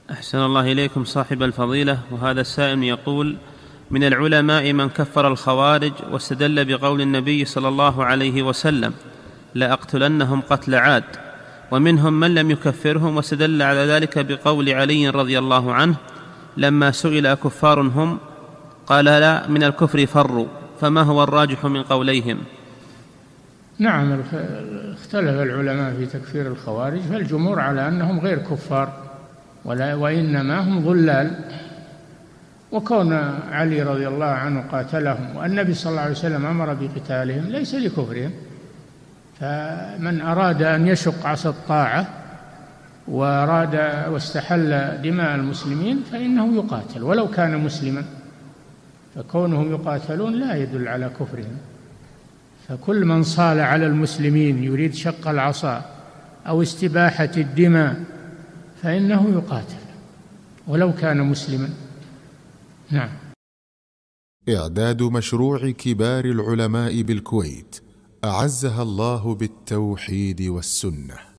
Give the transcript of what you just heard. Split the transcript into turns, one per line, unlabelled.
أحسن الله إليكم صاحب الفضيلة. وهذا السائل يقول: من العلماء من كفر الخوارج واستدل بقول النبي صلى الله عليه وسلم: لأقتلنهم قتل عاد، ومنهم من لم يكفرهم واستدل على ذلك بقول علي رضي الله عنه لما سئل أكفار هم قال: لا، من الكفر فروا. فما هو الراجح من قوليهم؟
نعم، اختلف العلماء في تكفير الخوارج، فالجمهور على أنهم غير كفار وإنما هم ضلال، وكون علي رضي الله عنه قاتلهم والنبي صلى الله عليه وسلم أمر بقتالهم ليس لكفرهم. فمن أراد أن يشق عصا الطاعة واستحل دماء المسلمين فإنه يقاتل ولو كان مسلما، فكونهم يقاتلون لا يدل على كفرهم. فكل من صال على المسلمين يريد شق العصا أو استباحة الدماء فإنه يقاتل ولو كان مسلما. نعم.
إعداد مشروع كبار العلماء بالكويت أعزها الله بالتوحيد والسنة.